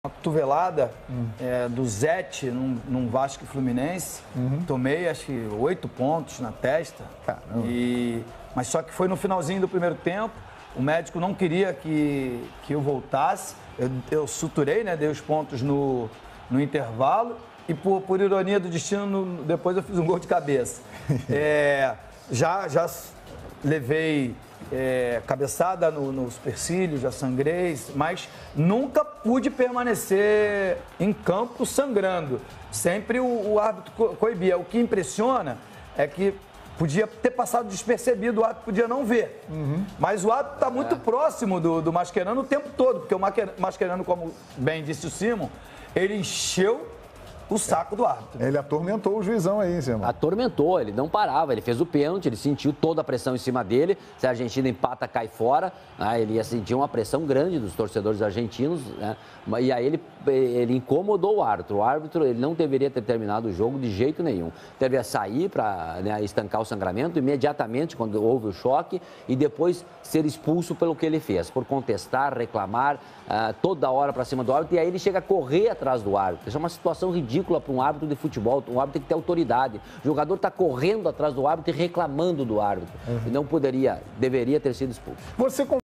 uma cotovelada do Zete num Vasco e Fluminense. Tomei, acho que 8 pontos na testa. Mas só que foi no finalzinho do primeiro tempo. O médico não queria que eu voltasse. Eu suturei, né? Dei os pontos no intervalo. E por ironia do destino, depois eu fiz um gol de cabeça. Já levei cabeçada nos supercílios, já sangrei, mas nunca pude permanecer em campo sangrando. Sempre o árbitro coibia. O que impressiona é que podia ter passado despercebido, o árbitro podia não ver. Mas o árbitro está muito próximo do Mascherano o tempo todo, porque o Mascherano, como bem disse o Simon, ele encheu o saco do árbitro. Ele atormentou o juizão aí, Simon. Atormentou, ele não parava, ele fez o pênalti, ele sentiu toda a pressão em cima dele. Se a Argentina empata, cai fora, né? Ele ia sentir uma pressão grande dos torcedores argentinos, né? E aí ele incomodou o árbitro. O árbitro, ele não deveria ter terminado o jogo de jeito nenhum. Deveria sair para, né, estancar o sangramento imediatamente quando houve o choque e depois ser expulso pelo que ele fez, por contestar, reclamar toda hora para cima do árbitro, e aí ele chega a correr atrás do árbitro. Isso é uma situação ridícula para um árbitro de futebol. Um árbitro tem que ter autoridade. O jogador está correndo atrás do árbitro e reclamando do árbitro. E não deveria ter sido expulso. Você